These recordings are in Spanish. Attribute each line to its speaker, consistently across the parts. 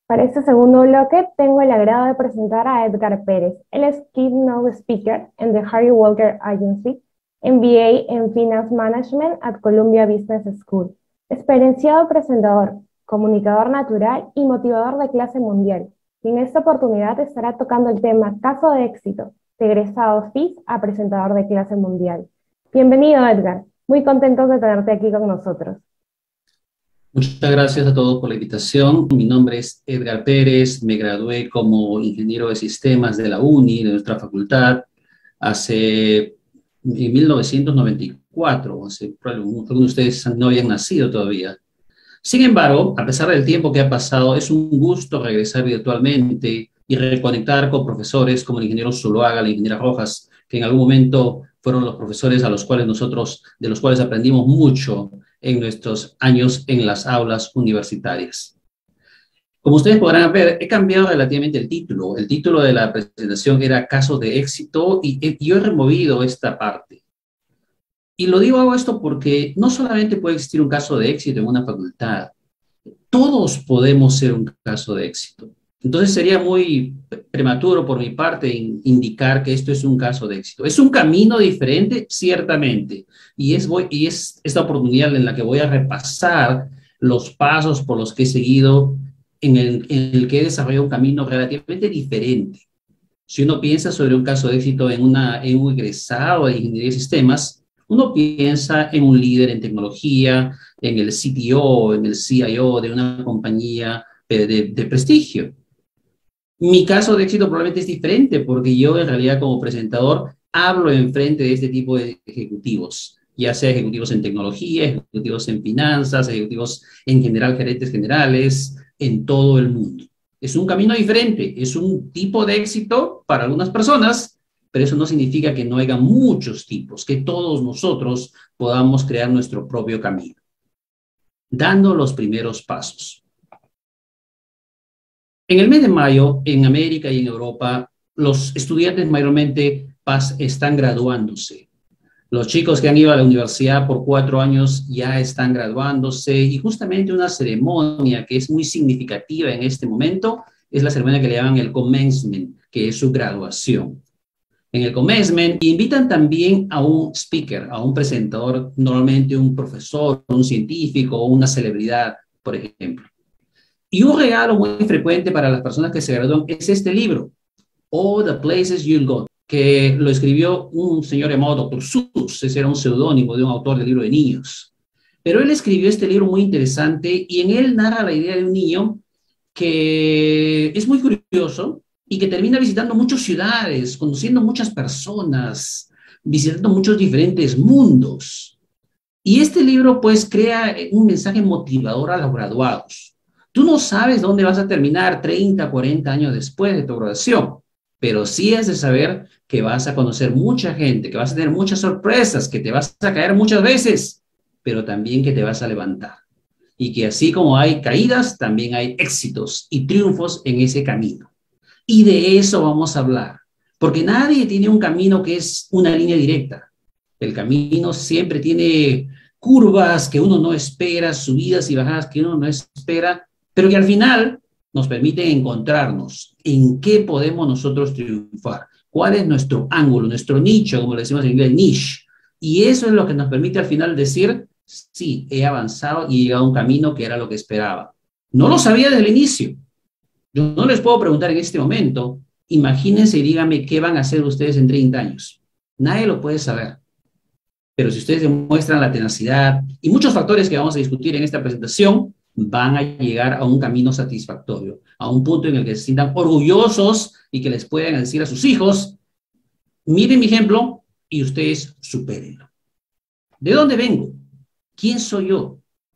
Speaker 1: Para este segundo bloque tengo el agrado de presentar a Edgar Pérez. Él es Keynote Speaker en The Harry Walker Agency, MBA en Finance Management at Columbia Business School. Experienciado presentador, comunicador natural y motivador de clase mundial. Y en esta oportunidad estará tocando el tema caso de éxito, de egresado FIS a presentador de clase mundial. Bienvenido, Edgar. Muy contentos de tenerte aquí con nosotros.
Speaker 2: Muchas gracias a todos por la invitación. Mi nombre es Edgar Pérez, me gradué como ingeniero de sistemas de la UNI, de nuestra facultad, en 1994, algunos de ustedes no habían nacido todavía. Sin embargo, a pesar del tiempo que ha pasado, es un gusto regresar virtualmente y reconectar con profesores como el ingeniero Zuluaga, la ingeniera Rojas, que en algún momento fueron los profesores de los cuales aprendimos mucho en nuestros años en las aulas universitarias. Como ustedes podrán ver, he cambiado relativamente el título. El título de la presentación era Casos de éxito y yo he removido esta parte. Y hago esto porque no solamente puede existir un caso de éxito en una facultad, todos podemos ser un caso de éxito. Entonces sería muy prematuro por mi parte indicar que esto es un caso de éxito. Es un camino diferente, ciertamente, y es esta oportunidad en la que voy a repasar los pasos por los que he seguido en el que he desarrollado un camino relativamente diferente. Si uno piensa sobre un caso de éxito en un egresado de ingeniería de sistemas, uno piensa en un líder en tecnología, en el CTO, en el CIO de una compañía de prestigio. Mi caso de éxito probablemente es diferente porque yo en realidad como presentador hablo enfrente de este tipo de ejecutivos, ya sea ejecutivos en tecnología, ejecutivos en finanzas, ejecutivos en general, gerentes generales, en todo el mundo. Es un camino diferente, es un tipo de éxito para algunas personas, pero eso no significa que no haya muchos tipos, que todos nosotros podamos crear nuestro propio camino, dando los primeros pasos. En el mes de mayo, en América y en Europa, los estudiantes mayormente están graduándose. Los chicos que han ido a la universidad por 4 años ya están graduándose y justamente una ceremonia que es muy significativa en este momento es la ceremonia que le llaman el commencement, que es su graduación. En el commencement invitan también a un speaker, a un presentador, normalmente un profesor, un científico o una celebridad, por ejemplo. Y un regalo muy frecuente para las personas que se gradúan es este libro, All the Places You'll Go, que lo escribió un señor llamado Dr. Seuss. Ese era un seudónimo de un autor de libro de niños. Pero él escribió este libro muy interesante y en él narra la idea de un niño que es muy curioso y que termina visitando muchas ciudades, conociendo muchas personas, visitando muchos diferentes mundos. Y este libro pues crea un mensaje motivador a los graduados. Tú no sabes dónde vas a terminar 30, 40 años después de tu graduación, pero sí es de saber que vas a conocer mucha gente, que vas a tener muchas sorpresas, que te vas a caer muchas veces, pero también que te vas a levantar. Y que así como hay caídas, también hay éxitos y triunfos en ese camino. Y de eso vamos a hablar, porque nadie tiene un camino que es una línea directa. El camino siempre tiene curvas que uno no espera, subidas y bajadas que uno no espera, pero que al final nos permiten encontrarnos en qué podemos nosotros triunfar, cuál es nuestro ángulo, nuestro nicho, como le decimos en inglés, niche. Y eso es lo que nos permite al final decir, sí, he avanzado y he llegado a un camino que era lo que esperaba. No lo sabía desde el inicio. Yo no les puedo preguntar en este momento, imagínense y díganme qué van a hacer ustedes en 30 años. Nadie lo puede saber. Pero si ustedes demuestran la tenacidad y muchos factores que vamos a discutir en esta presentación, van a llegar a un camino satisfactorio, a un punto en el que se sientan orgullosos y que les puedan decir a sus hijos, miren mi ejemplo y ustedes supérenlo. ¿De dónde vengo? ¿Quién soy yo?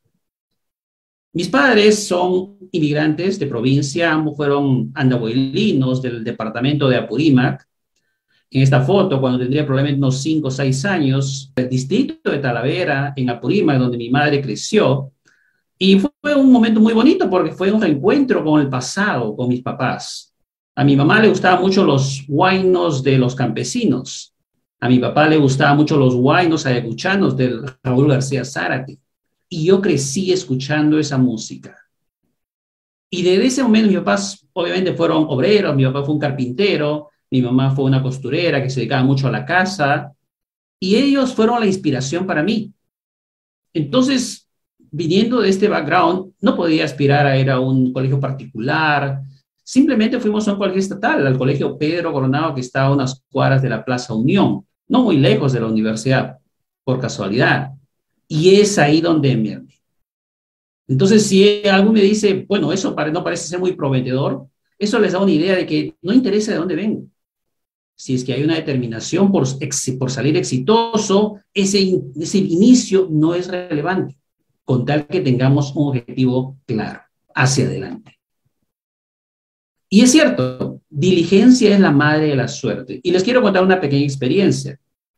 Speaker 2: Mis padres son inmigrantes de provincia, ambos fueron andahuaylinos del departamento de Apurímac. En esta foto, cuando tendría probablemente unos 5 o 6 años, el distrito de Talavera, en Apurímac, donde mi madre creció. Y fue un momento muy bonito porque fue un reencuentro con el pasado, con mis papás. A mi mamá le gustaban mucho los huaynos de los campesinos. A mi papá le gustaban mucho los huaynos ayacuchanos del Raúl García Zárate. Y yo crecí escuchando esa música. Y desde ese momento mis papás obviamente fueron obreros, mi papá fue un carpintero, mi mamá fue una costurera que se dedicaba mucho a la casa, y ellos fueron la inspiración para mí. Entonces, viniendo de este background, no podía aspirar a ir a un colegio particular, simplemente fuimos a un colegio estatal, al colegio Pedro Coronado, que está a unas cuadras de la Plaza Unión, no muy lejos de la universidad, por casualidad. Y es ahí donde me armé. Entonces, si algo me dice, bueno, eso no parece ser muy prometedor, eso les da una idea de que no interesa de dónde vengo. Si es que hay una determinación por salir exitoso, ese inicio no es relevante, con tal que tengamos un objetivo claro, hacia adelante. Y es cierto, diligencia es la madre de la suerte. Y les quiero contar una pequeña experiencia.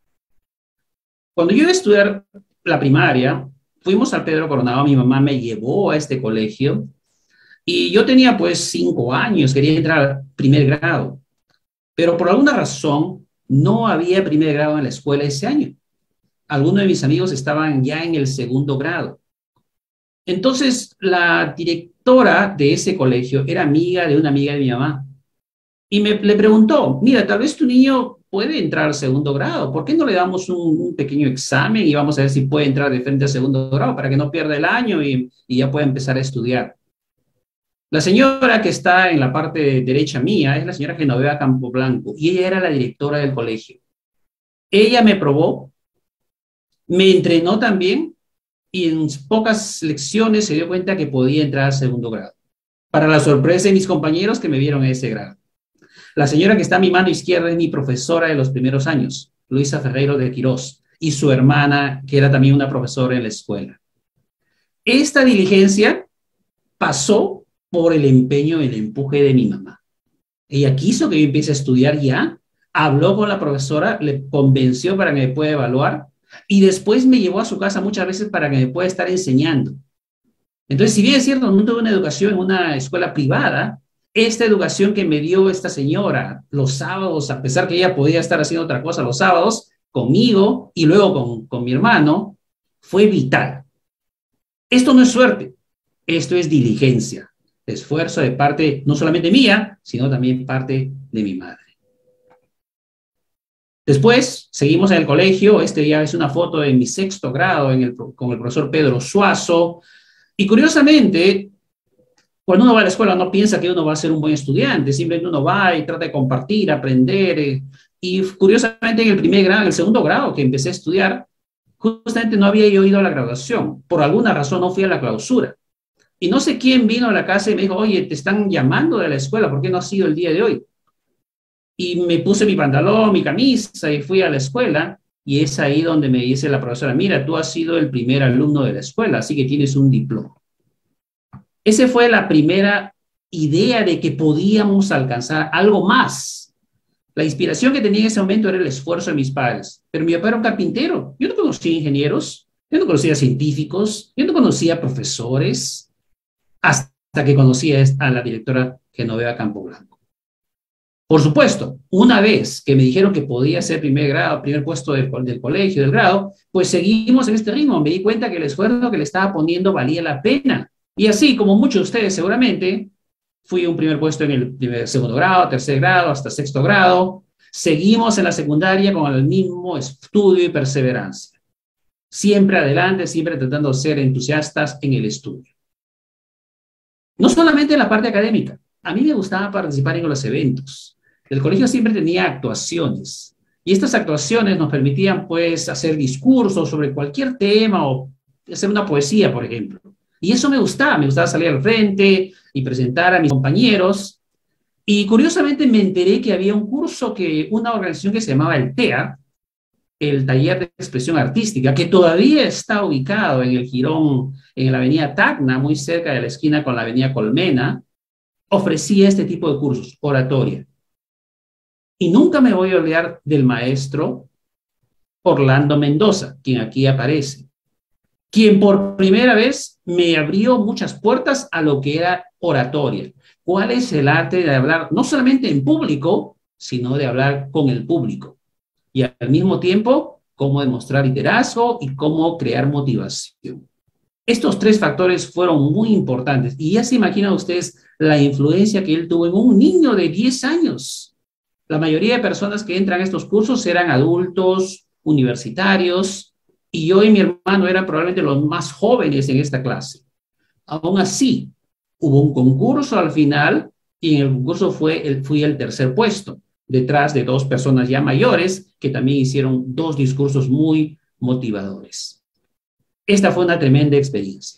Speaker 2: Cuando yo iba a estudiar la primaria, fuimos al Pedro Coronado, mi mamá me llevó a este colegio y yo tenía pues 5 años, quería entrar al primer grado, pero por alguna razón no había primer grado en la escuela ese año. Algunos de mis amigos estaban ya en el segundo grado. Entonces la directora de ese colegio era amiga de una amiga de mi mamá y le preguntó, mira, tal vez tu niño puede entrar al segundo grado, ¿por qué no le damos un pequeño examen y vamos a ver si puede entrar de frente al segundo grado para que no pierda el año y ya pueda empezar a estudiar? La señora que está en la parte derecha mía es la señora Genoveva Campoblanco y ella era la directora del colegio. Ella me probó, me entrenó también y en pocas lecciones se dio cuenta que podía entrar al segundo grado. Para la sorpresa de mis compañeros que me vieron en ese grado. La señora que está a mi mano izquierda es mi profesora de los primeros años, Luisa Ferreiro de Quirós, y su hermana, que era también una profesora en la escuela. Esta diligencia pasó por el empeño y el empuje de mi mamá. Ella quiso que yo empiece a estudiar ya, habló con la profesora, le convenció para que me pueda evaluar y después me llevó a su casa muchas veces para que me pueda estar enseñando. Entonces, si bien es cierto, no tuve una educación en una escuela privada, esta educación que me dio esta señora los sábados, a pesar que ella podía estar haciendo otra cosa los sábados, conmigo y luego con mi hermano, fue vital. Esto no es suerte, esto es diligencia, esfuerzo de parte no solamente mía, sino también parte de mi madre. Después, seguimos en el colegio, este ya es una foto de mi 6º grado con el profesor Pedro Suazo, y curiosamente, cuando uno va a la escuela no piensa que uno va a ser un buen estudiante, simplemente uno va y trata de compartir, aprender, y curiosamente en el primer grado, en el segundo grado que empecé a estudiar, justamente no había yo ido a la graduación, por alguna razón no fui a la clausura. Y no sé quién vino a la casa y me dijo, oye, te están llamando de la escuela, ¿por qué no has ido el día de hoy? Y me puse mi pantalón, mi camisa y fui a la escuela y es ahí donde me dice la profesora, mira, tú has sido el primer alumno de la escuela, así que tienes un diploma. Esa fue la primera idea de que podíamos alcanzar algo más. La inspiración que tenía en ese momento era el esfuerzo de mis padres, pero mi papá era un carpintero, yo no conocía ingenieros, yo no conocía científicos, yo no conocía profesores, hasta que conocí a la directora Genoveva Campoblanco. Por supuesto, una vez que me dijeron que podía ser primer grado, primer puesto del colegio, del grado, pues seguimos en este ritmo. Me di cuenta que el esfuerzo que le estaba poniendo valía la pena. Y así, como muchos de ustedes seguramente, fui un primer puesto en el segundo grado, tercer grado, hasta 6º grado. Seguimos en la secundaria con el mismo estudio y perseverancia. Siempre adelante, siempre tratando de ser entusiastas en el estudio. No solamente en la parte académica. A mí me gustaba participar en los eventos. El colegio siempre tenía actuaciones. Y estas actuaciones nos permitían, pues, hacer discursos sobre cualquier tema o hacer una poesía, por ejemplo. Y eso me gustaba salir al frente y presentar a mis compañeros. Y curiosamente me enteré que había un curso una organización que se llamaba el TEA, el Taller de Expresión Artística, que todavía está ubicado en el Jirón, en la avenida Tacna, muy cerca de la esquina con la avenida Colmena, ofrecía este tipo de cursos, oratoria. Y nunca me voy a olvidar del maestro Orlando Mendoza, quien aquí aparece, quien por primera vez me abrió muchas puertas a lo que era oratoria. ¿Cuál es el arte de hablar no solamente en público, sino de hablar con el público? Y al mismo tiempo, cómo demostrar liderazgo y cómo crear motivación. Estos tres factores fueron muy importantes y ya se imaginan ustedes la influencia que él tuvo en un niño de 10 años. La mayoría de personas que entran a estos cursos eran adultos, universitarios, y yo y mi hermano eran probablemente los más jóvenes en esta clase. Aún así, hubo un concurso al final y en el concurso fui el tercer puesto, detrás de dos personas ya mayores que también hicieron dos discursos muy motivadores. Esta fue una tremenda experiencia.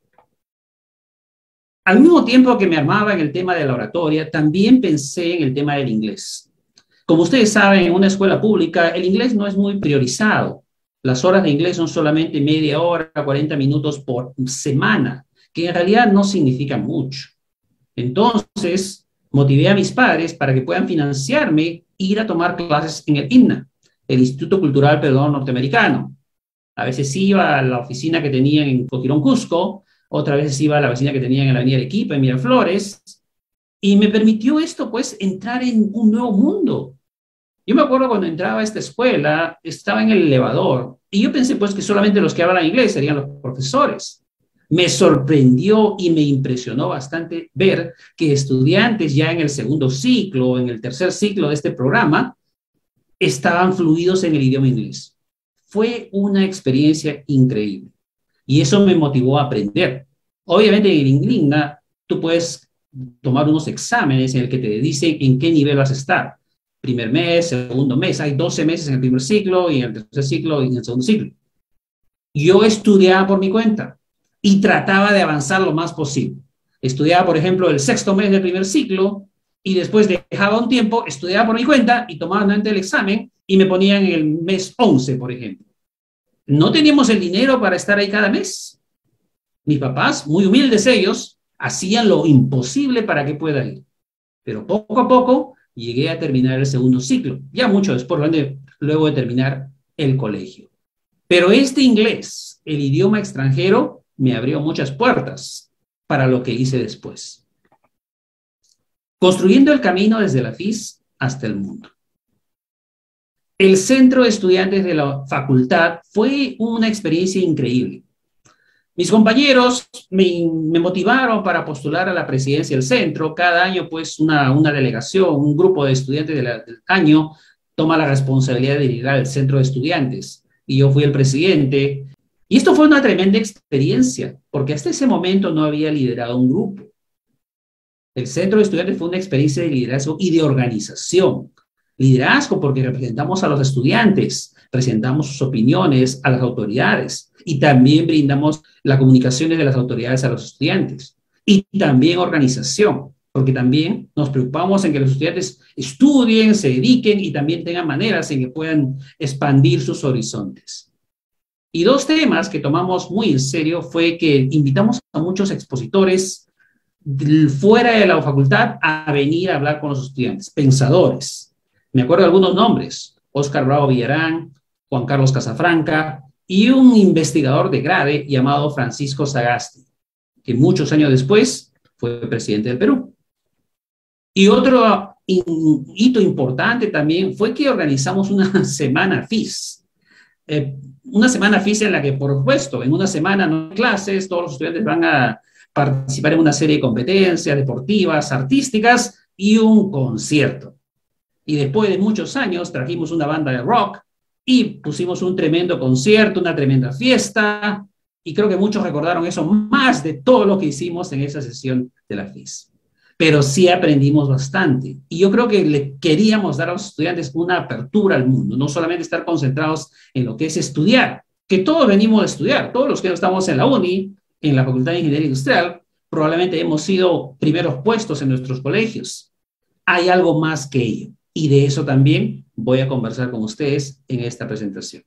Speaker 2: Al mismo tiempo que me armaba en el tema de la oratoria, también pensé en el tema del inglés. Como ustedes saben, en una escuela pública, el inglés no es muy priorizado. Las horas de inglés son solamente media hora, 40 minutos por semana, que en realidad no significa mucho. Entonces, motivé a mis padres para que puedan financiarme ir a tomar clases en el INNA, el Instituto Cultural Peruano Norteamericano. A veces iba a la oficina que tenían en Coquirón, Cusco, otras veces iba a la oficina que tenían en la Avenida Arequipa, en Miraflores, y me permitió esto, pues, entrar en un nuevo mundo. Yo me acuerdo cuando entraba a esta escuela, estaba en el elevador, y yo pensé, pues, que solamente los que hablan inglés serían los profesores. Me sorprendió y me impresionó bastante ver que estudiantes ya en el segundo ciclo, en el tercer ciclo de este programa, estaban fluidos en el idioma inglés. Fue una experiencia increíble y eso me motivó a aprender. Obviamente en el INGLINNA tú puedes tomar unos exámenes en el que te dicen en qué nivel vas a estar. Primer mes, segundo mes, hay 12 meses en el primer ciclo y en el tercer ciclo y en el segundo ciclo. Yo estudiaba por mi cuenta y trataba de avanzar lo más posible. Estudiaba, por ejemplo, el sexto mes del primer ciclo y después dejaba un tiempo, estudiaba por mi cuenta y tomaba nuevamente el examen y me ponían en el mes 11, por ejemplo. No teníamos el dinero para estar ahí cada mes. Mis papás, muy humildes ellos, hacían lo imposible para que pueda ir. Pero poco a poco llegué a terminar el segundo ciclo, ya mucho después, luego de terminar el colegio. Pero este inglés, el idioma extranjero, me abrió muchas puertas para lo que hice después. Construyendo el camino desde la FIS hasta el mundo. El centro de estudiantes de la facultad fue una experiencia increíble. Mis compañeros me motivaron para postular a la presidencia del centro. Cada año, pues, una delegación, un grupo de estudiantes del año toma la responsabilidad de liderar el centro de estudiantes. Y yo fui el presidente. Y esto fue una tremenda experiencia, porque hasta ese momento no había liderado un grupo. El centro de estudiantes fue una experiencia de liderazgo y de organización. Liderazgo porque representamos a los estudiantes, presentamos sus opiniones a las autoridades y también brindamos las comunicaciones de las autoridades a los estudiantes. Y también organización, porque también nos preocupamos en que los estudiantes estudien, se dediquen y también tengan maneras en que puedan expandir sus horizontes. Y dos temas que tomamos muy en serio fue que invitamos a muchos expositores fuera de la facultad a venir a hablar con los estudiantes, pensadores. Me acuerdo de algunos nombres: Óscar Bravo Villarán, Juan Carlos Casafranca y un investigador de grade llamado Francisco Sagasti, que muchos años después fue presidente del Perú. Y otro hito importante también fue que organizamos una semana FIS. Una semana FIS en la que, por supuesto, en una semana no hay clases, todos los estudiantes van a participar en una serie de competencias deportivas, artísticas y un concierto. Y después de muchos años trajimos una banda de rock y pusimos un tremendo concierto, una tremenda fiesta, y creo que muchos recordaron eso más de todo lo que hicimos en esa sesión de la FIS. Pero sí aprendimos bastante, y yo creo que le queríamos dar a los estudiantes una apertura al mundo, no solamente estar concentrados en lo que es estudiar, que todos venimos a estudiar, todos los que estamos en la UNI, en la Facultad de Ingeniería Industrial, probablemente hemos sido primeros puestos en nuestros colegios. Hay algo más que ello. Y de eso también voy a conversar con ustedes en esta presentación.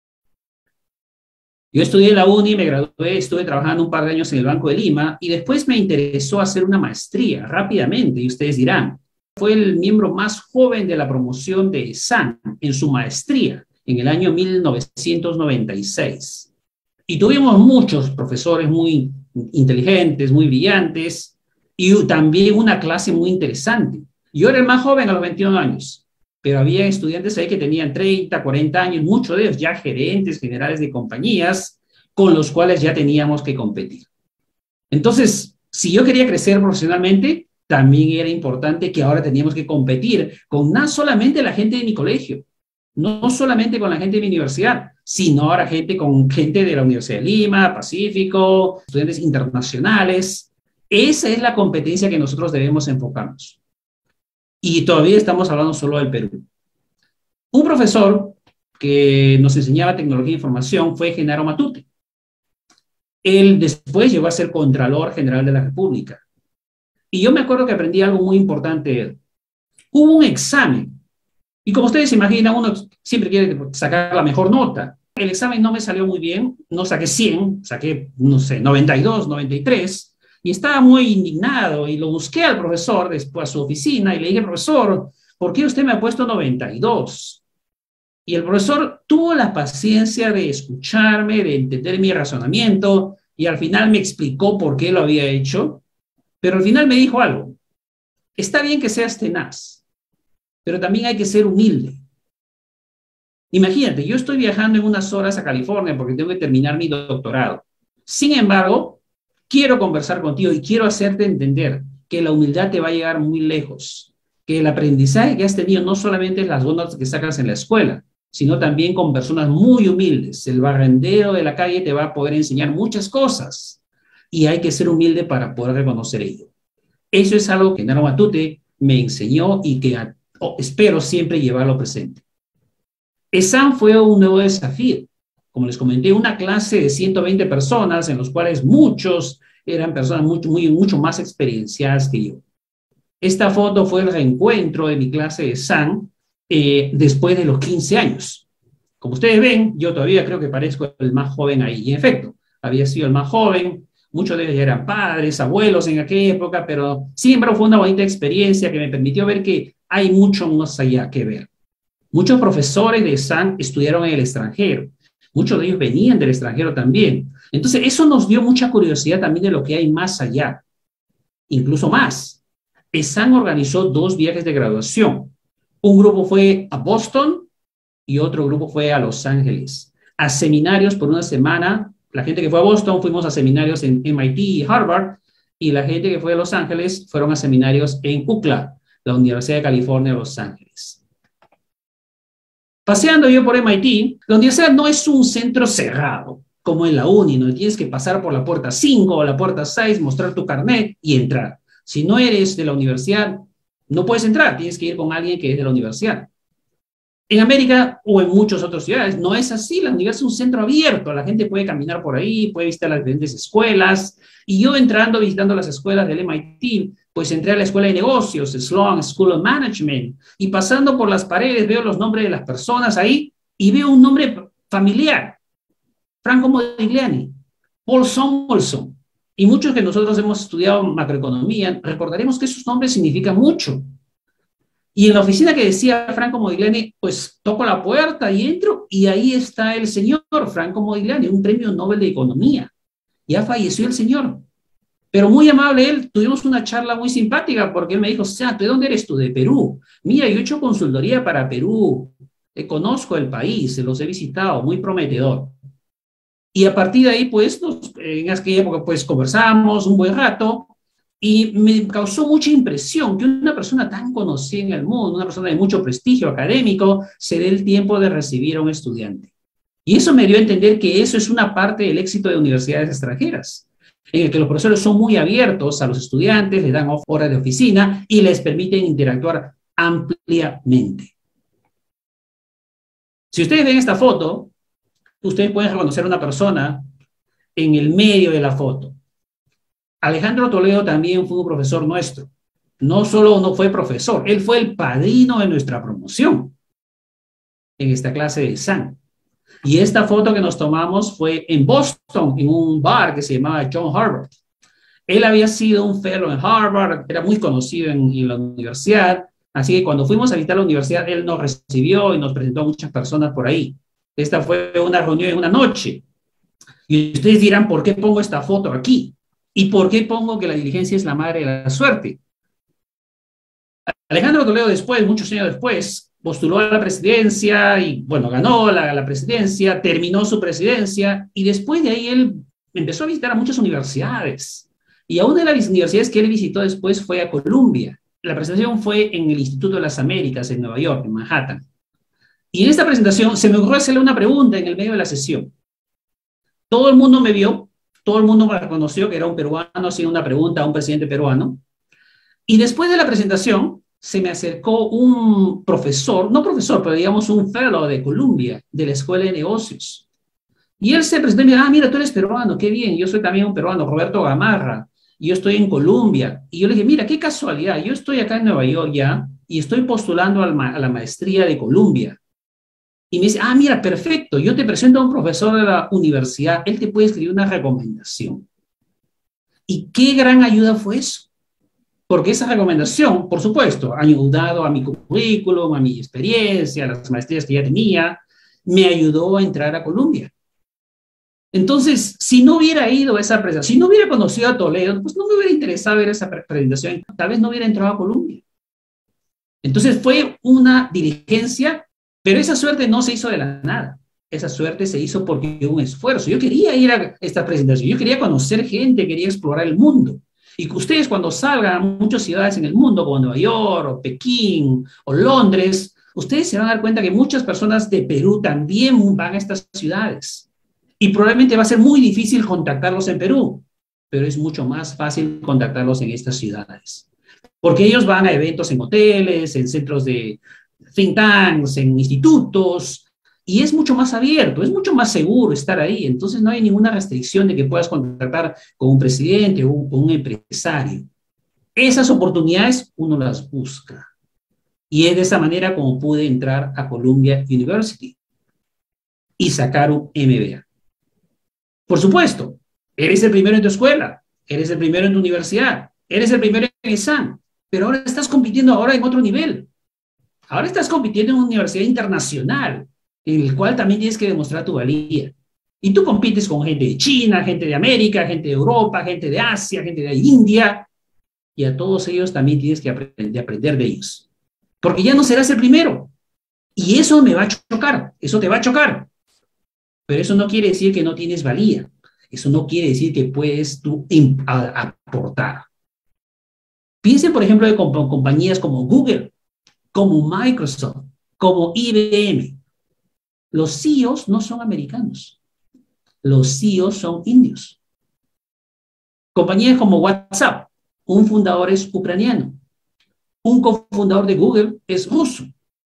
Speaker 2: Yo estudié en la UNI, me gradué, estuve trabajando un par de años en el Banco de Lima y después me interesó hacer una maestría rápidamente. Y ustedes dirán, fue el miembro más joven de la promoción de ESAN en su maestría en el año 1996. Y tuvimos muchos profesores muy inteligentes, muy brillantes y también una clase muy interesante. Yo era el más joven a los 21 años, pero había estudiantes ahí que tenían 30, 40 años, muchos de ellos ya gerentes generales de compañías, con los cuales ya teníamos que competir. Entonces, si yo quería crecer profesionalmente, también era importante que ahora teníamos que competir con no solamente la gente de mi colegio, no solamente con la gente de mi universidad, sino ahora con gente de la Universidad de Lima, Pacífico, estudiantes internacionales. Esa es la competencia que nosotros debemos enfocarnos. Y todavía estamos hablando solo del Perú. Un profesor que nos enseñaba tecnología e información fue Genaro Matute. Él después llegó a ser Contralor General de la República. Y yo me acuerdo que aprendí algo muy importante de él. Hubo un examen, y como ustedes se imaginan, uno siempre quiere sacar la mejor nota. El examen no me salió muy bien, no saqué 100, saqué, no sé, 92, 93, y estaba muy indignado, y lo busqué al profesor después a su oficina, y le dije, profesor, ¿por qué usted me ha puesto 92? Y el profesor tuvo la paciencia de escucharme, de entender mi razonamiento, y al final me explicó por qué lo había hecho, pero al final me dijo algo. Está bien que seas tenaz, pero también hay que ser humilde. Imagínate, yo estoy viajando en unas horas a California porque tengo que terminar mi doctorado. Sin embargo, quiero conversar contigo y quiero hacerte entender que la humildad te va a llegar muy lejos, que el aprendizaje que has tenido no solamente es las notas que sacas en la escuela, sino también con personas muy humildes. El barrendero de la calle te va a poder enseñar muchas cosas y hay que ser humilde para poder reconocer ello. Eso es algo que Genaro Matute me enseñó y que espero siempre llevarlo presente. ESAM fue un nuevo desafío. Como les comenté, una clase de 120 personas, en los cuales muchos eran personas mucho más experienciadas que yo. Esta foto fue el reencuentro de mi clase de ESAM después de los 15 años. Como ustedes ven, yo todavía creo que parezco el más joven ahí. Y en efecto, había sido el más joven. Muchos de ellos ya eran padres, abuelos en aquella época, pero siempre fue una bonita experiencia que me permitió ver que hay mucho más allá que ver. Muchos profesores de ESAM estudiaron en el extranjero. Muchos de ellos venían del extranjero también. Entonces, eso nos dio mucha curiosidad también de lo que hay más allá. Incluso más. ESAM organizó 2 viajes de graduación. Un grupo fue a Boston y otro grupo fue a Los Ángeles. A seminarios por una semana. La gente que fue a Boston fuimos a seminarios en MIT y Harvard, y la gente que fue a Los Ángeles fueron a seminarios en UCLA, la Universidad de California, Los Ángeles. Paseando yo por MIT, la universidad no es un centro cerrado, como en la uni, donde tienes que pasar por la puerta 5 o la puerta 6, mostrar tu carnet y entrar. Si no eres de la universidad, no puedes entrar, tienes que ir con alguien que es de la universidad. En América o en muchas otras ciudades no es así, la universidad es un centro abierto, la gente puede caminar por ahí, puede visitar las diferentes escuelas, y yo visitando las escuelas del MIT, pues entré a la escuela de negocios, Sloan School of Management, y pasando por las paredes veo los nombres de las personas ahí, y veo un nombre familiar, Franco Modigliani, Paul Samuelson, y muchos que nosotros hemos estudiado macroeconomía, recordaremos que esos nombres significan mucho. Y en la oficina que decía Franco Modigliani, pues toco la puerta y entro, y ahí está el señor Franco Modigliani, un premio Nobel de Economía. Ya falleció el señor, pero muy amable él, tuvimos una charla muy simpática, porque él me dijo, ¿de dónde eres tú? De Perú. Mira, yo he hecho consultoría para Perú, conozco el país, los he visitado, muy prometedor. Y a partir de ahí, pues, en aquella época, pues, conversamos un buen rato, y me causó mucha impresión que una persona tan conocida en el mundo, una persona de mucho prestigio académico, se dé el tiempo de recibir a un estudiante. Y eso me dio a entender que eso es una parte del éxito de universidades extranjeras, en el que los profesores son muy abiertos a los estudiantes, les dan horas de oficina y les permiten interactuar ampliamente. Si ustedes ven esta foto, ustedes pueden reconocer a una persona en el medio de la foto. Alejandro Toledo también fue un profesor nuestro. No solo no fue profesor, él fue el padrino de nuestra promoción en esta clase de ESAM. Y esta foto que nos tomamos fue en Boston, en un bar que se llamaba John Harvard. Él había sido un fellow en Harvard, era muy conocido en la universidad, así que cuando fuimos a visitar la universidad, él nos recibió y nos presentó a muchas personas por ahí. Esta fue una reunión en una noche. Y ustedes dirán, ¿por qué pongo esta foto aquí? ¿Y por qué pongo que la diligencia es la madre de la suerte? Alejandro Toledo después, muchos años después, postuló a la presidencia y, bueno, ganó la presidencia, terminó su presidencia y después de ahí él empezó a visitar a muchas universidades. Y a una de las universidades que él visitó después fue a Columbia. La presentación fue en el Instituto de las Américas en Nueva York, en Manhattan. Y en esta presentación se me ocurrió hacerle una pregunta en el medio de la sesión. Todo el mundo me vio, todo el mundo me reconoció que era un peruano haciendo una pregunta a un presidente peruano. Y después de la presentación, se me acercó un profesor, no profesor, pero digamos un fellow de Columbia, de la Escuela de Negocios. Y él se presentó y me dijo, mira, tú eres peruano, qué bien, yo soy también un peruano, Roberto Gamarra, y yo estoy en Columbia. Y yo le dije, mira, qué casualidad, yo estoy acá en Nueva York ya, y estoy postulando a la maestría de Columbia. Y me dice, mira, perfecto, yo te presento a un profesor de la universidad, él te puede escribir una recomendación. Y qué gran ayuda fue eso. Porque esa recomendación, por supuesto, ha ayudado a mi currículum, a mi experiencia, a las maestrías que ya tenía, me ayudó a entrar a Columbia. Entonces, si no hubiera ido a esa presentación, si no hubiera conocido a Toledo, pues no me hubiera interesado ver esa presentación, tal vez no hubiera entrado a Columbia. Entonces fue una diligencia, pero esa suerte no se hizo de la nada. Esa suerte se hizo porque hubo un esfuerzo. Yo quería ir a esta presentación, yo quería conocer gente, quería explorar el mundo. Y que ustedes cuando salgan a muchas ciudades en el mundo, como Nueva York, o Pekín, o Londres, ustedes se van a dar cuenta que muchas personas de Perú también van a estas ciudades. Y probablemente va a ser muy difícil contactarlos en Perú, pero es mucho más fácil contactarlos en estas ciudades. Porque ellos van a eventos en hoteles, en centros de think tanks, en institutos, y es mucho más abierto, es mucho más seguro estar ahí. Entonces no hay ninguna restricción de que puedas contactar con un presidente o con un empresario. Esas oportunidades uno las busca. Y es de esa manera como pude entrar a Columbia University y sacar un MBA. Por supuesto, eres el primero en tu escuela, eres el primero en tu universidad, eres el primero en examen, pero ahora estás compitiendo ahora en otro nivel. Ahora estás compitiendo en una universidad internacional, en el cual también tienes que demostrar tu valía. Y tú compites con gente de China, gente de América, gente de Europa, gente de Asia, gente de India, y a todos ellos también tienes que aprender de ellos. Porque ya no serás el primero. Y eso me va a chocar, eso te va a chocar. Pero eso no quiere decir que no tienes valía. Eso no quiere decir que puedes tú aportar. Piensen, por ejemplo, de compañías como Google, como Microsoft, como IBM. Los CEOs no son americanos. Los CEOs son indios. Compañías como WhatsApp, un fundador es ucraniano. Un cofundador de Google es ruso.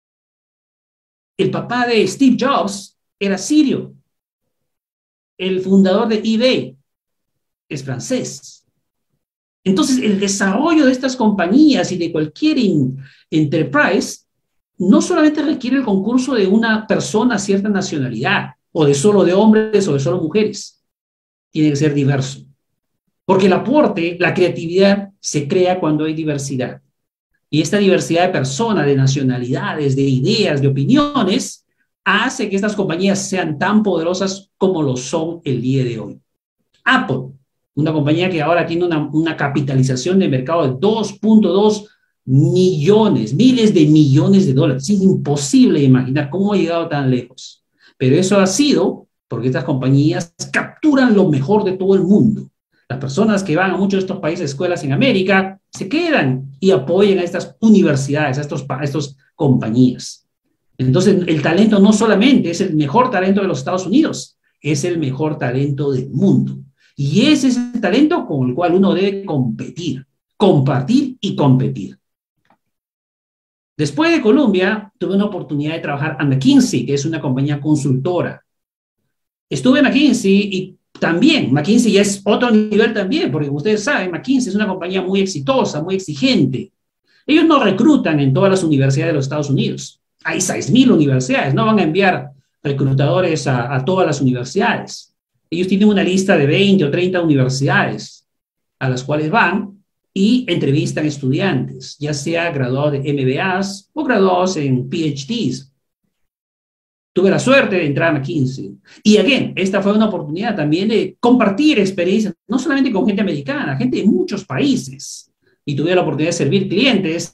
Speaker 2: El papá de Steve Jobs era sirio. El fundador de eBay es francés. Entonces, el desarrollo de estas compañías y de cualquier enterprise no solamente requiere el concurso de una persona a cierta nacionalidad, o de solo de hombres o de solo mujeres. Tiene que ser diverso. Porque el aporte, la creatividad, se crea cuando hay diversidad. Y esta diversidad de personas, de nacionalidades, de ideas, de opiniones, hace que estas compañías sean tan poderosas como lo son el día de hoy. Apple, una compañía que ahora tiene una capitalización de mercado de 2.2 millones, miles de millones de dólares. Es imposible imaginar cómo ha llegado tan lejos. Pero eso ha sido porque estas compañías capturan lo mejor de todo el mundo. Las personas que van a muchos de estos países, escuelas en América, se quedan y apoyan a estas universidades, a estas compañías. Entonces, el talento no solamente es el mejor talento de los Estados Unidos, es el mejor talento del mundo. Y ese es el talento con el cual uno debe competir, compartir y competir. Después de Columbia, tuve una oportunidad de trabajar en McKinsey, que es una compañía consultora. Estuve en McKinsey y también, McKinsey ya es otro nivel también, porque como ustedes saben, McKinsey es una compañía muy exitosa, muy exigente. Ellos no reclutan en todas las universidades de los Estados Unidos. Hay 6,000 universidades, no van a enviar reclutadores a todas las universidades. Ellos tienen una lista de 20 o 30 universidades a las cuales van y entrevistan estudiantes, ya sea graduados de MBAs o graduados en PhDs. Tuve la suerte de entrar a McKinsey. Y again, esta fue una oportunidad también de compartir experiencias, no solamente con gente americana, gente de muchos países. Y tuve la oportunidad de servir clientes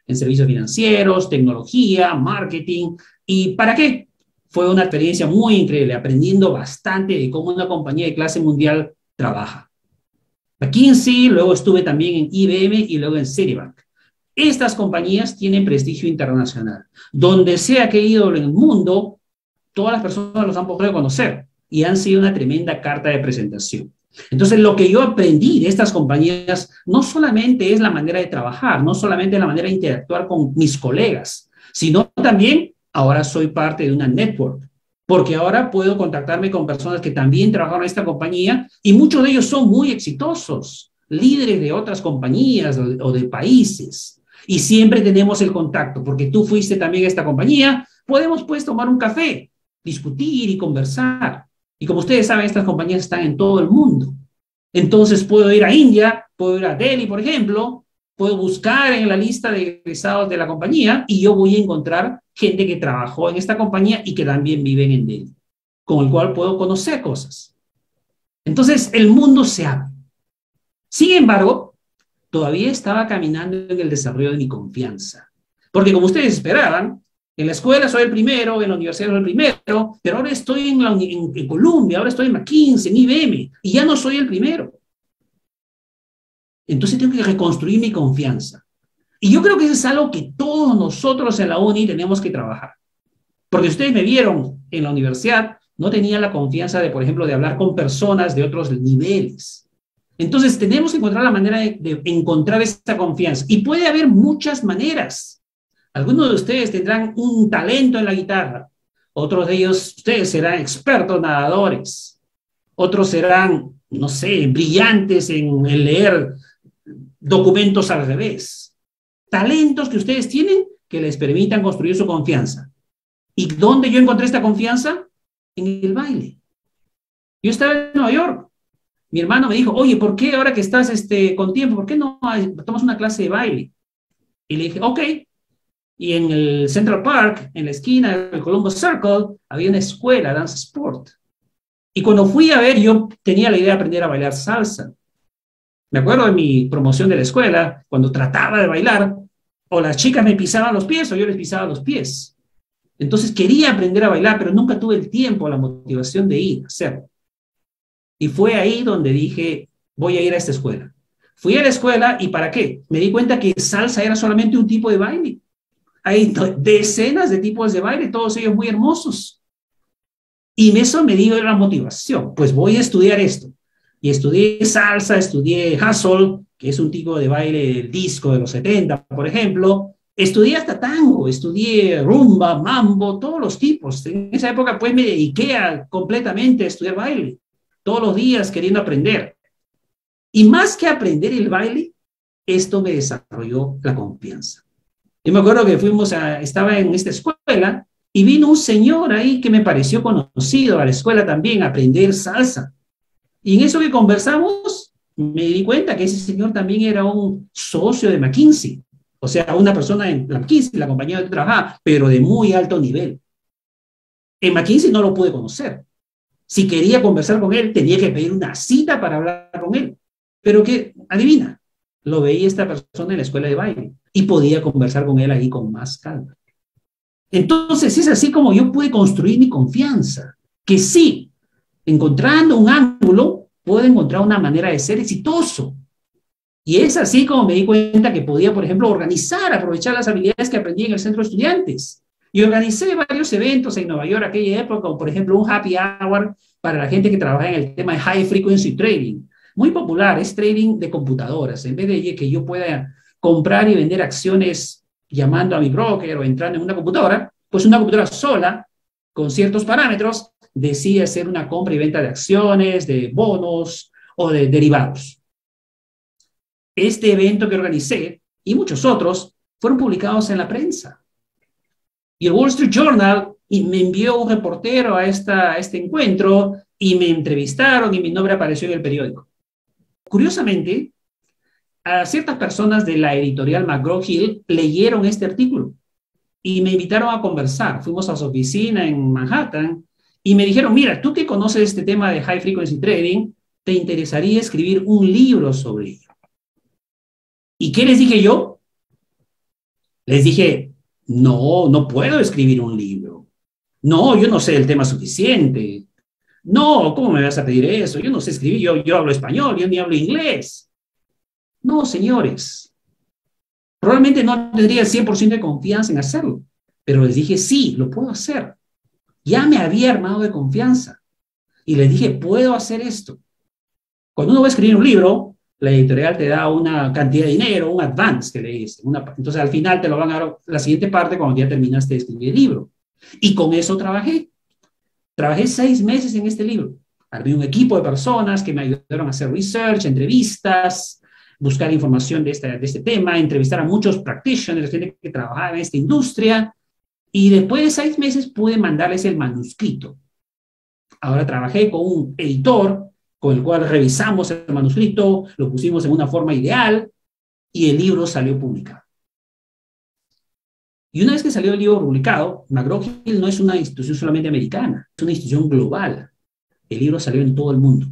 Speaker 2: en servicios financieros, tecnología, marketing. ¿Y para qué? Fue una experiencia muy increíble, aprendiendo bastante de cómo una compañía de clase mundial trabaja. McKinsey, luego estuve también en IBM y luego en Citibank. Estas compañías tienen prestigio internacional. Donde sea que he ido en el mundo, todas las personas los han podido conocer y han sido una tremenda carta de presentación. Entonces, lo que yo aprendí de estas compañías no solamente es la manera de trabajar, no solamente la manera de interactuar con mis colegas, sino también ahora soy parte de una network, porque ahora puedo contactarme con personas que también trabajaron en esta compañía y muchos de ellos son muy exitosos, líderes de otras compañías o de países. Y siempre tenemos el contacto, porque tú fuiste también a esta compañía, podemos pues tomar un café, discutir y conversar. Y como ustedes saben, estas compañías están en todo el mundo. Entonces puedo ir a India, puedo ir a Delhi, por ejemplo, puedo buscar en la lista de egresados de la compañía y yo voy a encontrar gente que trabajó en esta compañía y que también viven en Delhi, con el cual puedo conocer cosas. Entonces el mundo se abre. Sin embargo, todavía estaba caminando en el desarrollo de mi confianza. Porque como ustedes esperaban, en la escuela soy el primero, en la universidad soy el primero, pero ahora estoy en Columbia, ahora estoy en McKinsey, en IBM, y ya no soy el primero. Entonces tengo que reconstruir mi confianza. Y yo creo que eso es algo que todos nosotros en la uni tenemos que trabajar. Porque ustedes me vieron en la universidad, no tenía la confianza de, por ejemplo, de hablar con personas de otros niveles. Entonces tenemos que encontrar la manera de encontrar esta confianza. Y puede haber muchas maneras. Algunos de ustedes tendrán un talento en la guitarra. Otros de ellos, ustedes serán expertos nadadores. Otros serán, no sé, brillantes en leer documentos al revés. Talentos que ustedes tienen que les permitan construir su confianza. ¿Y dónde yo encontré esta confianza? En el baile. Yo estaba en Nueva York. Mi hermano me dijo, oye, ¿por qué ahora que estás con tiempo, por qué no tomas una clase de baile? Y le dije, ok. Y en el Central Park, en la esquina del Columbus Circle, había una escuela, Dance Sport. Y cuando fui a ver, yo tenía la idea de aprender a bailar salsa. Me acuerdo de mi promoción de la escuela, cuando trataba de bailar, o las chicas me pisaban los pies o yo les pisaba los pies. Entonces quería aprender a bailar, pero nunca tuve el tiempo, la motivación de ir a hacerlo. Y fue ahí donde dije, voy a ir a esta escuela. Fui a la escuela y ¿para qué? Me di cuenta que salsa era solamente un tipo de baile. Hay decenas de tipos de baile, todos ellos muy hermosos. Y eso me dio la motivación. Pues voy a estudiar esto. Y estudié salsa, estudié hustle, que es un tipo de baile del disco de los 70, por ejemplo. Estudié hasta tango, estudié rumba, mambo, todos los tipos. En esa época pues me dediqué completamente a estudiar baile. Todos los días queriendo aprender. Y más que aprender el baile, esto me desarrolló la confianza. Yo me acuerdo que estaba en esta escuela y vino un señor ahí que me pareció conocido a la escuela también a aprender salsa. Y en eso que conversamos, me di cuenta que ese señor también era un socio de McKinsey. O sea, una persona en McKinsey, la compañía donde trabajaba, pero de muy alto nivel. En McKinsey no lo pude conocer. Si quería conversar con él, tenía que pedir una cita para hablar con él. Pero que, adivina, lo veía esta persona en la escuela de baile y podía conversar con él ahí con más calma. Entonces, es así como yo pude construir mi confianza, que sí, encontrando un ángulo, puedo encontrar una manera de ser exitoso. Y es así como me di cuenta que podía, por ejemplo, aprovechar las habilidades que aprendí en el centro de estudiantes. Y organicé varios eventos en Nueva York aquella época, como por ejemplo un happy hour para la gente que trabaja en el tema de high frequency trading. Muy popular, es trading de computadoras. En vez de que yo pueda comprar y vender acciones llamando a mi broker o entrando en una computadora, pues una computadora sola, con ciertos parámetros, decide hacer una compra y venta de acciones, de bonos o de derivados. Este evento que organicé y muchos otros fueron publicados en la prensa. Y el Wall Street Journal me envió un reportero a este encuentro y me entrevistaron y mi nombre apareció en el periódico. Curiosamente, a ciertas personas de la editorial McGraw-Hill leyeron este artículo y me invitaron a conversar. Fuimos a su oficina en Manhattan y me dijeron, mira, tú que conoces este tema de high frequency trading, ¿te interesaría escribir un libro sobre ello? ¿Y qué les dije yo? Les dije, no, no puedo escribir un libro. No, yo no sé el tema suficiente. No, ¿cómo me vas a pedir eso? Yo no sé escribir, yo hablo español, yo ni hablo inglés. No, señores, probablemente no tendría el 100% de confianza en hacerlo, pero les dije, sí, lo puedo hacer. Ya me había armado de confianza y les dije, puedo hacer esto. Cuando uno va a escribir un libro, la editorial te da una cantidad de dinero, un advance que le dice. Entonces al final te lo van a dar la siguiente parte cuando ya terminaste de escribir el libro. Y con eso trabajé. Trabajé 6 meses en este libro. Armé un equipo de personas que me ayudaron a hacer research, entrevistas, buscar información de este tema, entrevistar a muchos practitioners, gente que trabajaba en esta industria. Y después de 6 meses pude mandarles el manuscrito. Ahora trabajé con un editor con el cual revisamos el manuscrito, lo pusimos en una forma ideal y el libro salió publicado. Y una vez que salió el libro publicado, McGraw-Hill no es una institución solamente americana, es una institución global. El libro salió en todo el mundo.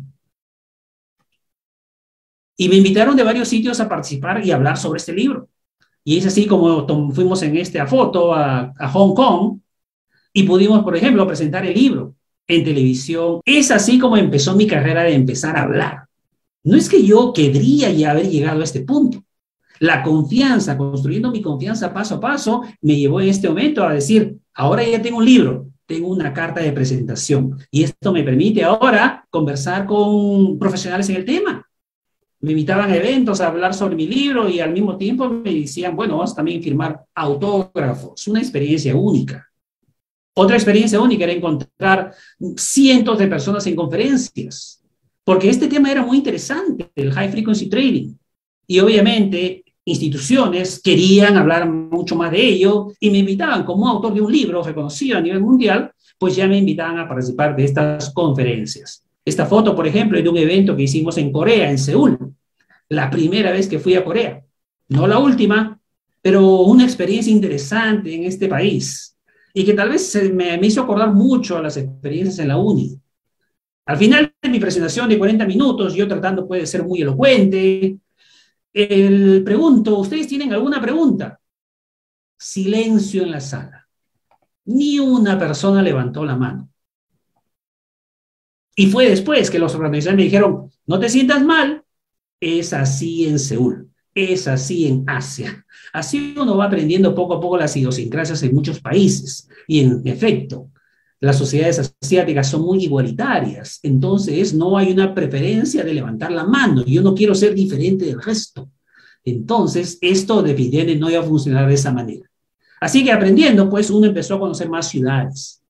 Speaker 2: Y me invitaron de varios sitios a participar y hablar sobre este libro. Y es así como fuimos en esta foto a Hong Kong y pudimos, por ejemplo, presentar el libro en televisión. Es así como empezó mi carrera de empezar a hablar. No es que yo querría ya haber llegado a este punto. La confianza, construyendo mi confianza paso a paso, me llevó en este momento a decir, ahora ya tengo un libro, tengo una carta de presentación y esto me permite ahora conversar con profesionales en el tema. Me invitaban a eventos a hablar sobre mi libro y al mismo tiempo me decían, bueno, vamos también a firmar autógrafos, una experiencia única. Otra experiencia única era encontrar cientos de personas en conferencias, porque este tema era muy interesante, el high frequency trading. Y obviamente instituciones querían hablar mucho más de ello y me invitaban como autor de un libro reconocido a nivel mundial, pues ya me invitaban a participar de estas conferencias. Esta foto, por ejemplo, es de un evento que hicimos en Corea, en Seúl. La primera vez que fui a Corea. No la última, pero una experiencia interesante en este país y que tal vez me hizo acordar mucho a las experiencias en la uni. Al final de mi presentación de 40 minutos, yo tratando puede ser muy elocuente, pregunto, ¿ustedes tienen alguna pregunta? Silencio en la sala. Ni una persona levantó la mano. Y fue después que los organizadores me dijeron, no te sientas mal, es así en Seúl, es así en Asia. Así uno va aprendiendo poco a poco las idiosincrasias en muchos países. Y en efecto, las sociedades asiáticas son muy igualitarias. Entonces no hay una preferencia de levantar la mano. Yo no quiero ser diferente del resto. Entonces esto definitivamente no iba a funcionar de esa manera. Así que aprendiendo, pues uno empezó a conocer más ciudades.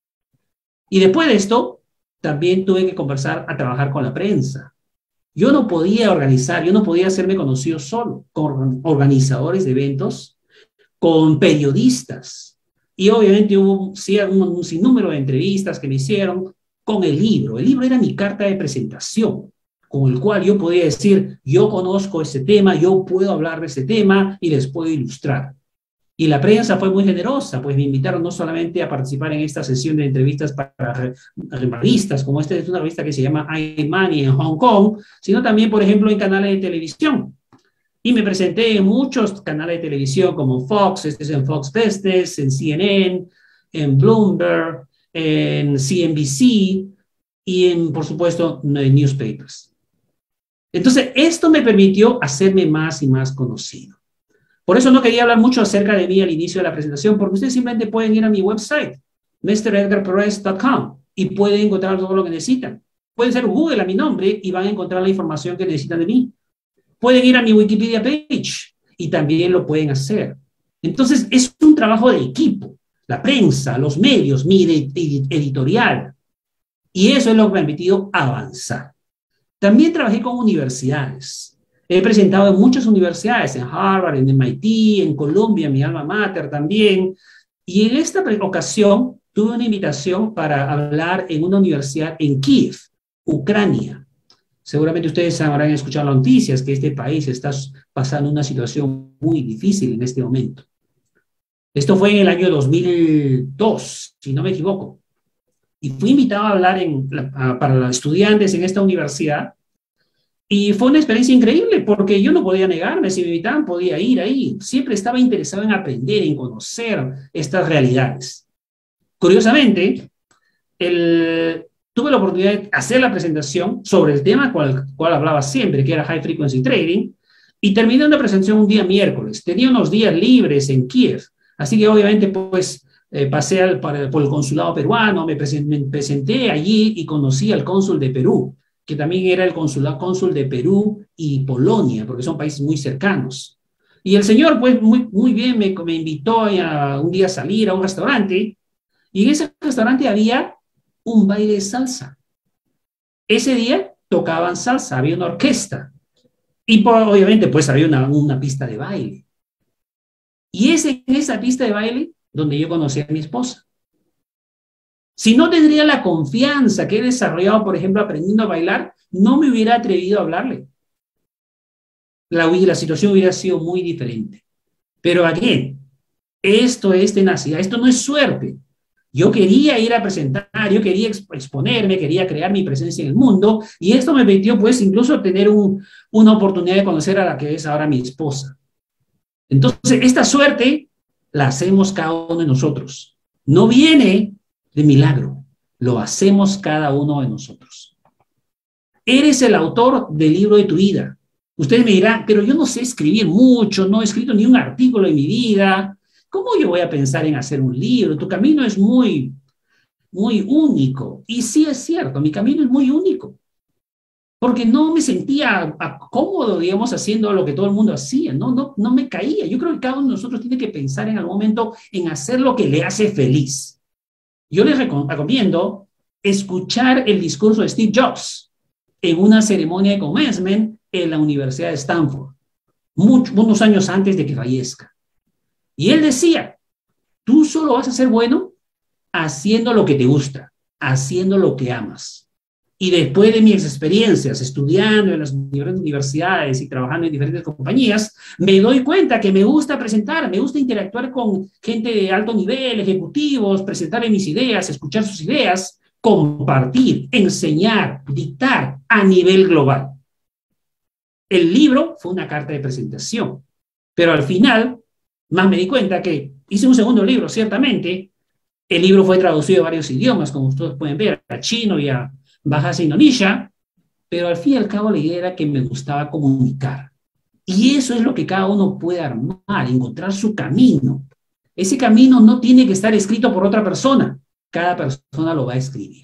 Speaker 2: Y después de esto, también tuve que conversar a trabajar con la prensa. Yo no podía organizar, yo no podía hacerme conocido solo, con organizadores de eventos, con periodistas. Y obviamente hubo un sinnúmero de entrevistas que me hicieron con el libro. El libro era mi carta de presentación, con el cual yo podía decir, yo conozco ese tema, yo puedo hablar de ese tema y les puedo ilustrar. Y la prensa fue muy generosa, pues me invitaron no solamente a participar en esta sesión de entrevistas para revistas, como esta es una revista que se llama iMoney en Hong Kong, sino también, por ejemplo, en canales de televisión. Y me presenté en muchos canales de televisión como Fox, en Fox Business, en CNN, en Bloomberg, en CNBC y por supuesto, en newspapers. Entonces, esto me permitió hacerme más y más conocido. Por eso no quería hablar mucho acerca de mí al inicio de la presentación, porque ustedes simplemente pueden ir a mi website, mredgarperez.com, y pueden encontrar todo lo que necesitan. Pueden hacer Google a mi nombre y van a encontrar la información que necesitan de mí. Pueden ir a mi Wikipedia page y también lo pueden hacer. Entonces, es un trabajo de equipo. La prensa, los medios, mi editorial. Y eso es lo que me ha permitido avanzar. También trabajé con universidades. He presentado en muchas universidades, en Harvard, en MIT, en Columbia, mi alma mater también. Y en esta ocasión tuve una invitación para hablar en una universidad en Kiev, Ucrania. Seguramente ustedes habrán escuchado las noticias que este país está pasando una situación muy difícil en este momento. Esto fue en el año 2002, si no me equivoco. Y fui invitado a hablar para los estudiantes en esta universidad. Y fue una experiencia increíble porque yo no podía negarme, si me invitaban podía ir ahí. Siempre estaba interesado en aprender, en conocer estas realidades. Curiosamente, tuve la oportunidad de hacer la presentación sobre el tema cual hablaba siempre, que era High Frequency Trading, y terminé una presentación un día miércoles. Tenía unos días libres en Kiev, así que obviamente pues pasé por el consulado peruano, me presenté allí y conocí al cónsul de Perú, que también era el cónsul de Perú y Polonia, porque son países muy cercanos. Y el señor, pues, muy bien, me invitó un día a salir a un restaurante, y en ese restaurante había un baile de salsa. Ese día tocaban salsa, había una orquesta, y obviamente, pues, había una pista de baile. Y es en esa pista de baile donde yo conocí a mi esposa. Si no tendría la confianza que he desarrollado, por ejemplo, aprendiendo a bailar, no me hubiera atrevido a hablarle. La situación hubiera sido muy diferente. Pero aquí, esto es tenacidad, esto no es suerte. Yo quería ir a presentar, yo quería exponerme, quería crear mi presencia en el mundo, y esto me permitió, pues, incluso tener una oportunidad de conocer a la que es ahora mi esposa. Entonces, esta suerte la hacemos cada uno de nosotros. No viene de milagro, lo hacemos cada uno de nosotros. Eres el autor del libro de tu vida. Ustedes me dirán, pero yo no sé escribir mucho, no he escrito ni un artículo en mi vida. ¿Cómo yo voy a pensar en hacer un libro? Tu camino es muy único. Y sí es cierto, mi camino es muy único. Porque no me sentía cómodo, digamos, haciendo lo que todo el mundo hacía. No me caía. Yo creo que cada uno de nosotros tiene que pensar en algún momento en hacer lo que le hace feliz. Yo les recomiendo escuchar el discurso de Steve Jobs en una ceremonia de commencement en la Universidad de Stanford, unos años antes de que fallezca. Y él decía, tú solo vas a ser bueno haciendo lo que te gusta, haciendo lo que amas. Y después de mis experiencias estudiando en las universidades y trabajando en diferentes compañías, me doy cuenta que me gusta presentar, me gusta interactuar con gente de alto nivel, ejecutivos, presentarle mis ideas, escuchar sus ideas, compartir, enseñar, dictar a nivel global. El libro fue una carta de presentación, pero al final, más me di cuenta que hice un segundo libro, ciertamente. El libro fue traducido a varios idiomas, como ustedes pueden ver, a chino y a Bahasa Indonesia, pero al fin y al cabo la idea era que me gustaba comunicar. Y eso es lo que cada uno puede armar, encontrar su camino. Ese camino no tiene que estar escrito por otra persona, cada persona lo va a escribir.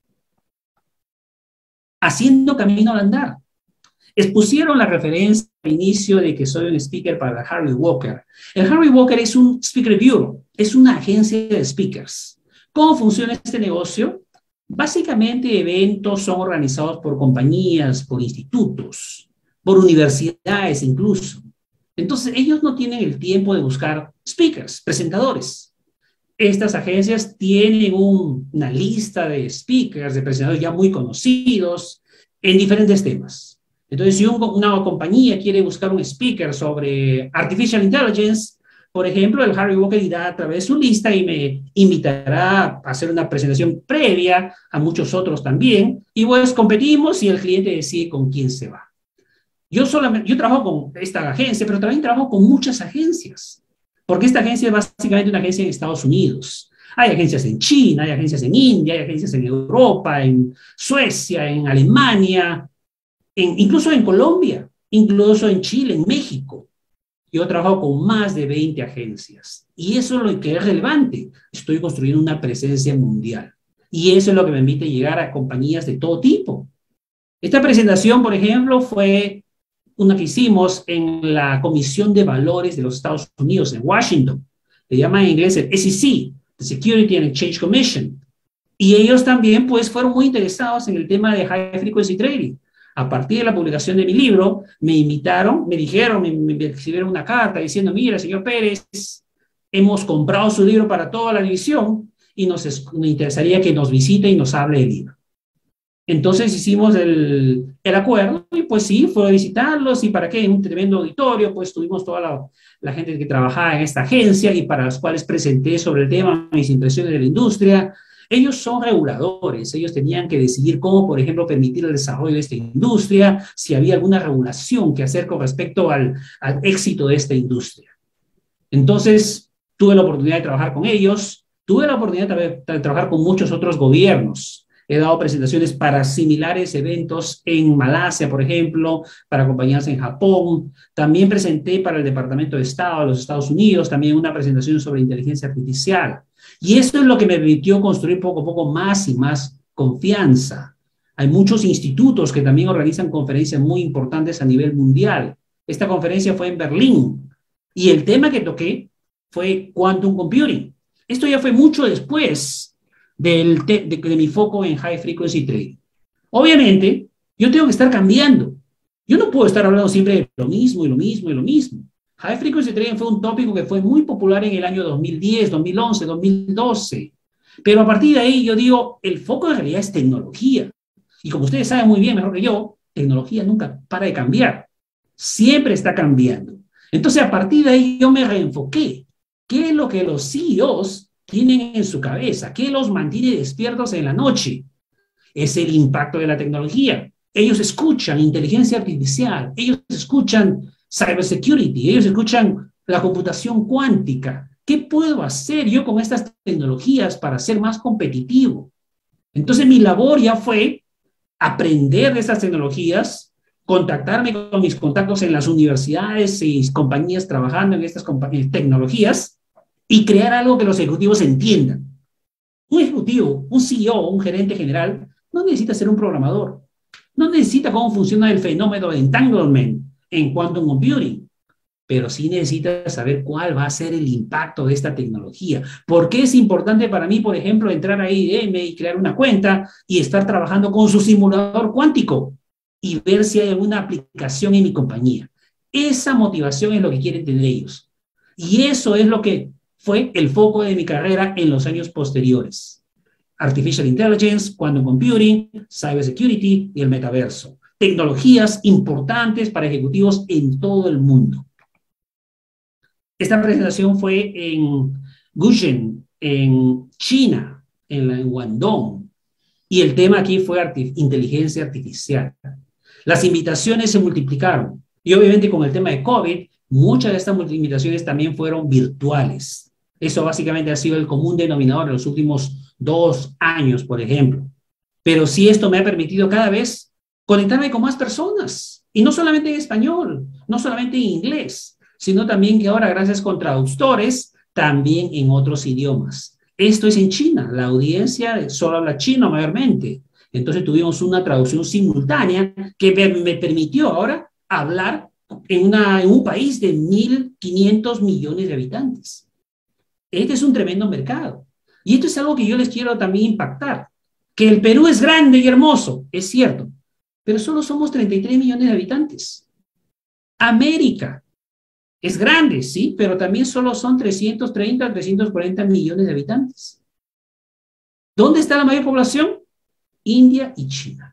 Speaker 2: Haciendo camino al andar. Expusieron la referencia al inicio de que soy un speaker para Harvey Walker. El Harvey Walker es un speaker bureau, es una agencia de speakers. ¿Cómo funciona este negocio? Básicamente, eventos son organizados por compañías, por institutos, por universidades incluso. Entonces, ellos no tienen el tiempo de buscar speakers, presentadores. Estas agencias tienen una lista de speakers, de presentadores ya muy conocidos en diferentes temas. Entonces, si una compañía quiere buscar un speaker sobre Artificial Intelligence, por ejemplo, el Harvey Walker irá a través de su lista y me invitará a hacer una presentación previa a muchos otros también, y pues competimos y el cliente decide con quién se va. Yo trabajo con esta agencia, pero también trabajo con muchas agencias, porque esta agencia es básicamente una agencia en Estados Unidos. Hay agencias en China, hay agencias en India, hay agencias en Europa, en Suecia, en Alemania, incluso en Colombia, incluso en Chile, en México. Yo trabajo con más de 20 agencias y eso es lo que es relevante. Estoy construyendo una presencia mundial y eso es lo que me permite llegar a compañías de todo tipo. Esta presentación, por ejemplo, fue una que hicimos en la Comisión de Valores de los Estados Unidos en Washington. Le llaman en inglés el SEC, the Security and Exchange Commission. Y ellos también pues fueron muy interesados en el tema de High Frequency Trading. A partir de la publicación de mi libro, me invitaron, me dijeron, me escribieron una carta diciendo, mira, señor Pérez, hemos comprado su libro para toda la división y nos interesaría que nos visite y nos hable del libro. Entonces hicimos el acuerdo y pues sí, fue a visitarlos y para qué, en un tremendo auditorio, pues tuvimos toda la gente que trabajaba en esta agencia y para las cuales presenté sobre el tema mis impresiones de la industria. Ellos son reguladores, ellos tenían que decidir cómo, por ejemplo, permitir el desarrollo de esta industria, si había alguna regulación que hacer con respecto al éxito de esta industria. Entonces, tuve la oportunidad de trabajar con ellos, tuve la oportunidad de trabajar con muchos otros gobiernos. He dado presentaciones para similares eventos en Malasia, por ejemplo, para compañías en Japón. También presenté para el Departamento de Estado de los Estados Unidos, también una presentación sobre inteligencia artificial. Y esto es lo que me permitió construir poco a poco más y más confianza. Hay muchos institutos que también organizan conferencias muy importantes a nivel mundial. Esta conferencia fue en Berlín y el tema que toqué fue Quantum Computing. Esto ya fue mucho después de mi foco en High Frequency Trading. Obviamente, yo tengo que estar cambiando. Yo no puedo estar hablando siempre de lo mismo y lo mismo y lo mismo. High Frequency Trading fue un tópico que fue muy popular en el año 2010, 2011, 2012. Pero a partir de ahí yo digo, el foco en realidad es tecnología. Y como ustedes saben muy bien, mejor que yo, tecnología nunca para de cambiar. Siempre está cambiando. Entonces, a partir de ahí yo me reenfoqué. ¿Qué es lo que los CEOs tienen en su cabeza? ¿Qué los mantiene despiertos en la noche? Es el impacto de la tecnología. Ellos escuchan inteligencia artificial, ellos escuchan cybersecurity, ellos escuchan la computación cuántica. ¿Qué puedo hacer yo con estas tecnologías para ser más competitivo? Entonces mi labor ya fue aprender de estas tecnologías, contactarme con mis contactos en las universidades y compañías trabajando en estas tecnologías y crear algo que los ejecutivos entiendan. Un ejecutivo, un CEO, un gerente general, no necesita ser un programador. No necesita cómo funciona el fenómeno de entanglement en quantum computing, pero sí necesita saber cuál va a ser el impacto de esta tecnología. ¿Por qué es importante para mí, por ejemplo, entrar a IBM y crear una cuenta y estar trabajando con su simulador cuántico y ver si hay alguna aplicación en mi compañía? Esa motivación es lo que quieren tener ellos. Y eso es lo que fue el foco de mi carrera en los años posteriores. Artificial Intelligence, Quantum Computing, Cybersecurity y el metaverso. Tecnologías importantes para ejecutivos en todo el mundo. Esta presentación fue en Gusheng, en China, en Guangdong. Y el tema aquí fue inteligencia artificial. Las invitaciones se multiplicaron. Y obviamente con el tema de COVID, muchas de estas invitaciones también fueron virtuales. Eso básicamente ha sido el común denominador en los últimos 2 años, por ejemplo. Pero sí esto me ha permitido cada vez conectarme con más personas. Y no solamente en español, no solamente en inglés, sino también que ahora, gracias con traductores, también en otros idiomas. Esto es en China. La audiencia solo habla chino mayormente. Entonces tuvimos una traducción simultánea que me permitió ahora hablar en un país de 1.500 millones de habitantes. Este es un tremendo mercado. Y esto es algo que yo les quiero también impactar. Que el Perú es grande y hermoso, es cierto, pero solo somos 33 millones de habitantes. América es grande, sí, pero también solo son 330, 340 millones de habitantes. ¿Dónde está la mayor población? India y China.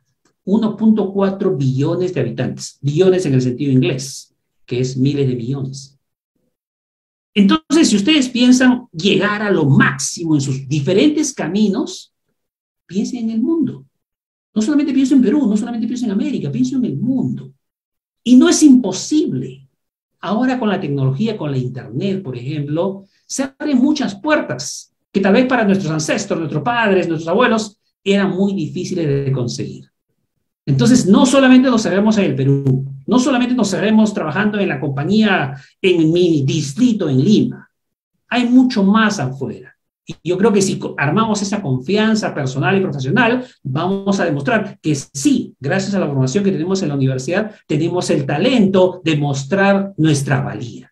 Speaker 2: 1.4 billones de habitantes. Billones en el sentido inglés, que es miles de millones. Entonces, si ustedes piensan llegar a lo máximo en sus diferentes caminos, piensen en el mundo. No solamente pienso en Perú, no solamente pienso en América, pienso en el mundo. Y no es imposible. Ahora con la tecnología, con la internet, por ejemplo, se abren muchas puertas que tal vez para nuestros ancestros, nuestros padres, nuestros abuelos, eran muy difíciles de conseguir. Entonces, no solamente nos cerremos en el Perú, no solamente nos cerremos trabajando en la compañía en mi distrito en Lima, hay mucho más afuera. Y yo creo que si armamos esa confianza personal y profesional, vamos a demostrar que sí, gracias a la formación que tenemos en la universidad, tenemos el talento de mostrar nuestra valía.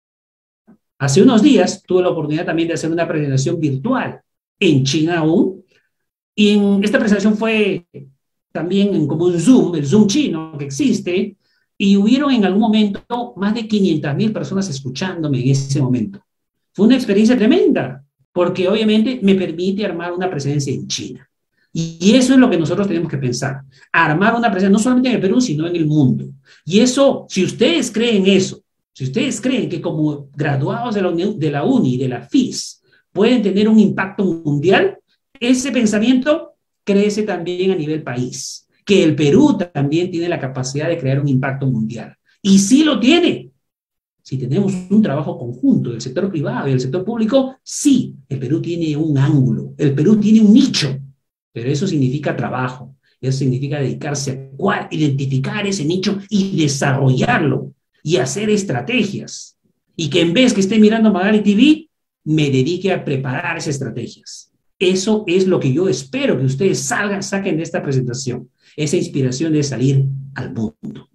Speaker 2: Hace unos días tuve la oportunidad también de hacer una presentación virtual en China aún, y en esta presentación fue también como un Zoom, el Zoom chino que existe, y hubieron en algún momento más de 500.000 personas escuchándome en ese momento. Fue una experiencia tremenda, porque obviamente me permite armar una presencia en China. Y eso es lo que nosotros tenemos que pensar, armar una presencia no solamente en el Perú, sino en el mundo. Y eso, si ustedes creen eso, si ustedes creen que como graduados de la UNI, de la FIS, pueden tener un impacto mundial, ese pensamiento crece también a nivel país, que el Perú también tiene la capacidad de crear un impacto mundial. Y sí lo tiene. Si tenemos un trabajo conjunto del sector privado y del sector público, sí, el Perú tiene un ángulo, el Perú tiene un nicho, pero eso significa trabajo, eso significa dedicarse a identificar ese nicho y desarrollarlo y hacer estrategias. Y que en vez que esté mirando Magali TV, me dedique a preparar esas estrategias. Eso es lo que yo espero que ustedes saquen de esta presentación, esa inspiración de salir al mundo.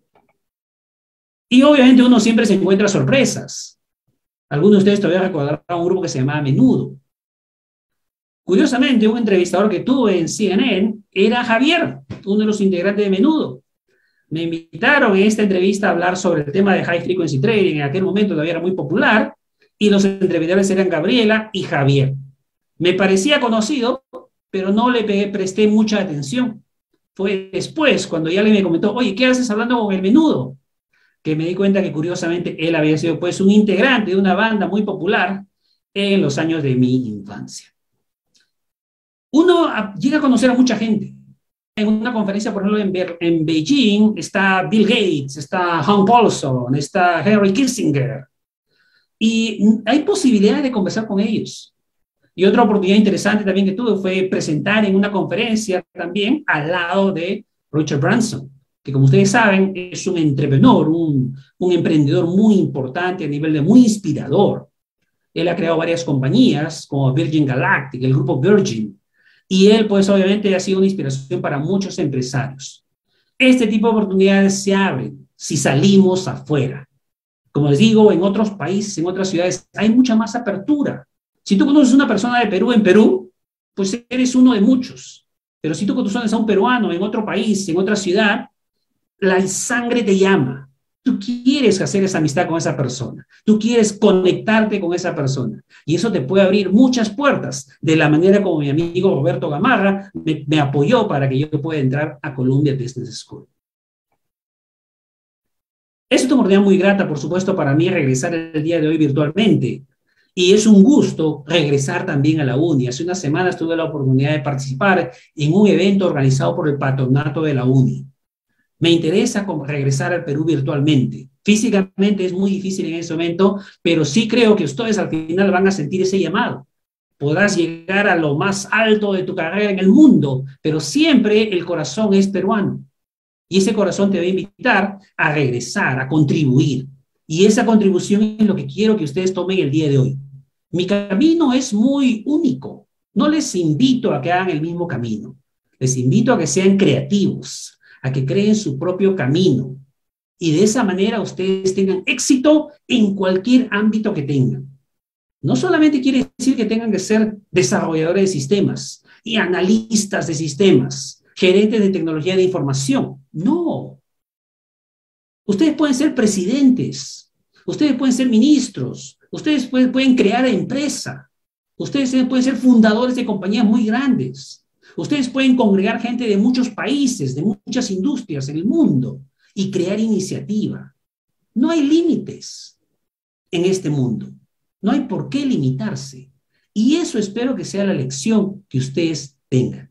Speaker 2: Y obviamente uno siempre se encuentra sorpresas. Algunos de ustedes todavía recordarán un grupo que se llamaba Menudo. Curiosamente, un entrevistador que tuve en CNN era Javier, uno de los integrantes de Menudo. Me invitaron en esta entrevista a hablar sobre el tema de High Frequency Trading, en aquel momento todavía era muy popular, y los entrevistadores eran Gabriela y Javier. Me parecía conocido, pero no le presté mucha atención. Fue después, cuando ya alguien me comentó, oye, ¿qué haces hablando con el Menudo? Que me di cuenta que curiosamente él había sido pues un integrante de una banda muy popular en los años de mi infancia. Uno llega a conocer a mucha gente. En una conferencia, por ejemplo, en Beijing, está Bill Gates, está Hans Paulson, está Henry Kissinger, y hay posibilidades de conversar con ellos. Y otra oportunidad interesante también que tuve fue presentar en una conferencia también al lado de Richard Branson, que como ustedes saben es un entrepreneur, un emprendedor muy importante a nivel de muy inspirador. Él ha creado varias compañías como Virgin Galactic, el grupo Virgin, y él pues obviamente ha sido una inspiración para muchos empresarios. Este tipo de oportunidades se abren si salimos afuera. Como les digo, en otros países, en otras ciudades, hay mucha más apertura. Si tú conoces a una persona de Perú en Perú, pues eres uno de muchos. Pero si tú conoces a un peruano en otro país, en otra ciudad, la sangre te llama. Tú quieres hacer esa amistad con esa persona. Tú quieres conectarte con esa persona. Y eso te puede abrir muchas puertas, de la manera como mi amigo Roberto Gamarra me apoyó para que yo pueda entrar a Columbia Business School. Es una oportunidad muy grata, por supuesto, para mí regresar el día de hoy virtualmente. Y es un gusto regresar también a la UNI. Hace unas semanas tuve la oportunidad de participar en un evento organizado por el patronato de la UNI. Me interesa regresar al Perú virtualmente. Físicamente es muy difícil en ese momento, pero sí creo que ustedes al final van a sentir ese llamado. Podrás llegar a lo más alto de tu carrera en el mundo, pero siempre el corazón es peruano. Y ese corazón te va a invitar a regresar, a contribuir. Y esa contribución es lo que quiero que ustedes tomen el día de hoy. Mi camino es muy único. No les invito a que hagan el mismo camino. Les invito a que sean creativos, a que creen su propio camino. Y de esa manera ustedes tengan éxito en cualquier ámbito que tengan. No solamente quiere decir que tengan que ser desarrolladores de sistemas y analistas de sistemas, gerentes de tecnología de información. No. Ustedes pueden ser presidentes, ustedes pueden ser ministros, ustedes pueden crear empresa, ustedes pueden ser fundadores de compañías muy grandes, ustedes pueden congregar gente de muchos países, de muchas industrias en el mundo y crear iniciativa. No hay límites en este mundo, no hay por qué limitarse. Y eso espero que sea la lección que ustedes tengan.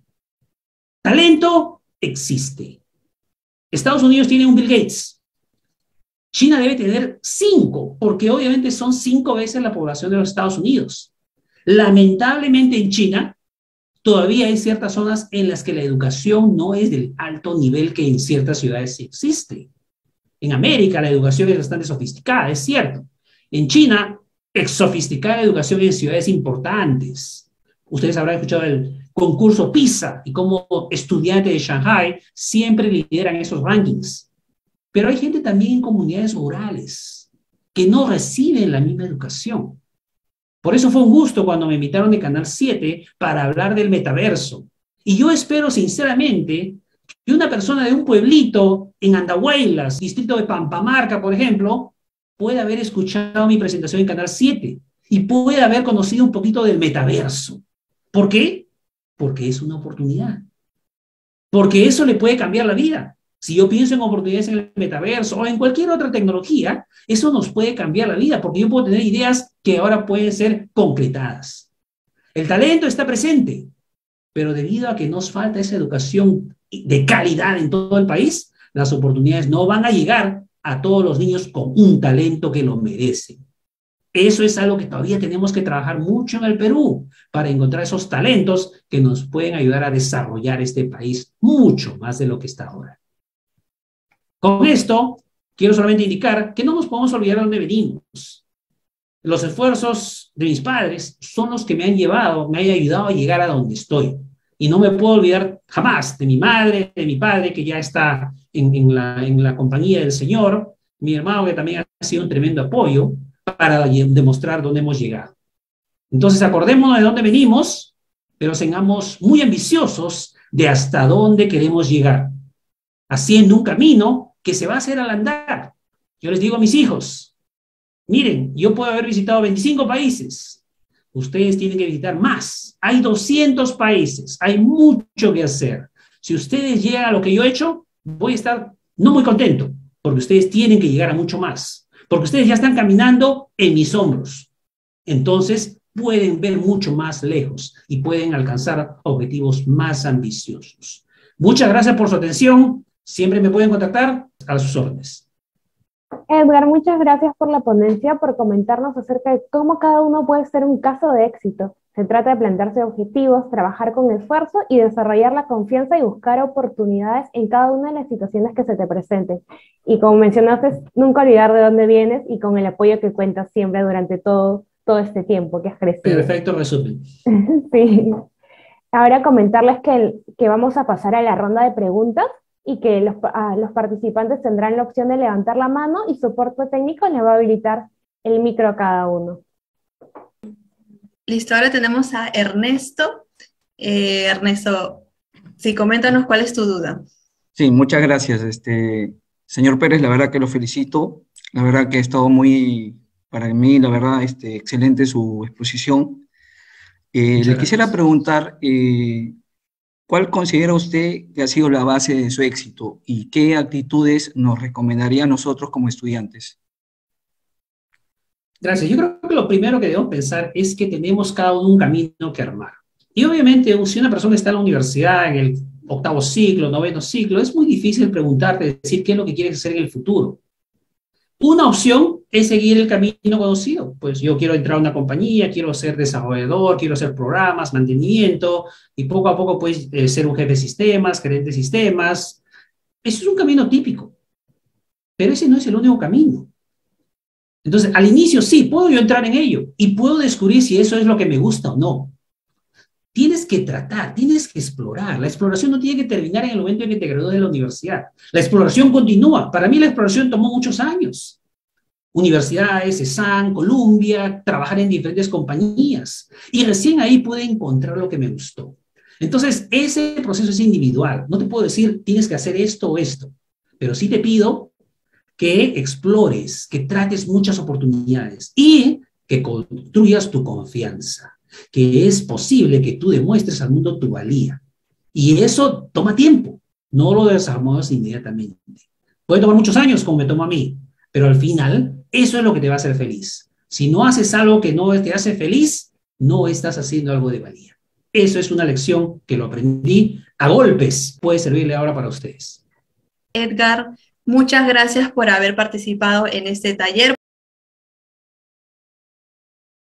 Speaker 2: Talento existe. Estados Unidos tiene un Bill Gates. China debe tener 5, porque obviamente son 5 veces la población de los Estados Unidos. Lamentablemente en China todavía hay ciertas zonas en las que la educación no es del alto nivel que en ciertas ciudades sí existe. En América la educación es bastante sofisticada, es cierto. En China es sofisticada la educación en ciudades importantes. Ustedes habrán escuchado el concurso PISA y cómo estudiantes de Shanghai siempre lideran esos rankings. Pero hay gente también en comunidades rurales que no reciben la misma educación. Por eso fue un gusto cuando me invitaron de Canal 7 para hablar del metaverso. Y yo espero sinceramente que una persona de un pueblito en Andahuaylas, distrito de Pampamarca, por ejemplo, pueda haber escuchado mi presentación en Canal 7 y pueda haber conocido un poquito del metaverso. ¿Por qué? Porque es una oportunidad. Porque eso le puede cambiar la vida. Si yo pienso en oportunidades en el metaverso o en cualquier otra tecnología, eso nos puede cambiar la vida, porque yo puedo tener ideas que ahora pueden ser concretadas. El talento está presente. pero debido a que nos falta esa educación de calidad en todo el país, las oportunidades no van a llegar a todos los niños con un talento que lo merecen. Eso es algo que todavía tenemos que trabajar mucho en el Perú para encontrar esos talentos que nos pueden ayudar a desarrollar este país mucho más de lo que está ahora. Con esto, quiero solamente indicar que no nos podemos olvidar de dónde venimos. Los esfuerzos de mis padres son los que me han ayudado a llegar a donde estoy. Y no me puedo olvidar jamás de mi madre, de mi padre, que ya está en la compañía del Señor, mi hermano, que también ha sido un tremendo apoyo para demostrar dónde hemos llegado. Entonces, acordémonos de dónde venimos, pero seamos muy ambiciosos de hasta dónde queremos llegar, haciendo un camino que se va a hacer al andar. Yo les digo a mis hijos, miren, yo puedo haber visitado 25 países, ustedes tienen que visitar más. Hay 200 países, hay mucho que hacer. Si ustedes llegan a lo que yo he hecho, voy a estar no muy contento, porque ustedes tienen que llegar a mucho más, porque ustedes ya están caminando en mis hombros. Entonces, pueden ver mucho más lejos y pueden alcanzar objetivos más ambiciosos. Muchas gracias por su atención. Siempre me pueden contactar a sus órdenes.
Speaker 1: Edgar, muchas gracias por la ponencia, por comentarnos acerca de cómo cada uno puede ser un caso de éxito. Se trata de plantearse objetivos, trabajar con esfuerzo y desarrollar la confianza y buscar oportunidades en cada una de las situaciones que se te presenten. Y como mencionaste, nunca olvidar de dónde vienes y con el apoyo que cuentas siempre durante todo este tiempo que has crecido.
Speaker 2: Perfecto resumen.
Speaker 1: Sí. Ahora comentarles que vamos a pasar a la ronda de preguntas y que los participantes tendrán la opción de levantar la mano y soporte técnico les va a habilitar el micro a cada uno.
Speaker 3: Listo, ahora tenemos a Ernesto. Ernesto, sí, coméntanos cuál es tu duda.
Speaker 4: Sí, muchas gracias. Señor Pérez, la verdad que lo felicito. La verdad que ha estado para mí, la verdad, excelente su exposición. Le quisiera preguntar, ¿cuál considera usted que ha sido la base de su éxito y qué actitudes nos recomendaría a nosotros como estudiantes?
Speaker 2: Gracias. Yo creo que lo primero que debemos pensar es que tenemos cada uno un camino que armar. Y obviamente, si una persona está en la universidad, en el 8º ciclo, 9º ciclo, es muy difícil preguntarte, decir qué es lo que quieres hacer en el futuro. Una opción es seguir el camino conocido. Pues yo quiero entrar a una compañía, quiero ser desarrollador, quiero hacer programas, mantenimiento, y poco a poco pues ser un jefe de sistemas, gerente de sistemas. Eso es un camino típico, pero ese no es el único camino. Entonces, al inicio sí, puedo yo entrar en ello y puedo descubrir si eso es lo que me gusta o no. Tienes que tratar, tienes que explorar. La exploración no tiene que terminar en el momento en que te gradúes de la universidad. La exploración continúa. Para mí la exploración tomó muchos años. Universidades, ESAN, Columbia, trabajar en diferentes compañías. Y recién ahí pude encontrar lo que me gustó. Entonces, ese proceso es individual. No te puedo decir, tienes que hacer esto o esto. Pero sí te pido que explores, que trates muchas oportunidades y que construyas tu confianza, que es posible que tú demuestres al mundo tu valía. Y eso toma tiempo, no lo desarrollas inmediatamente. Puede tomar muchos años, como me tomó a mí, pero al final, eso es lo que te va a hacer feliz. Si no haces algo que no te hace feliz, no estás haciendo algo de valía. Eso es una lección que lo aprendí a golpes, puede servirle ahora para ustedes.
Speaker 3: Edgar, muchas gracias por haber participado en este taller.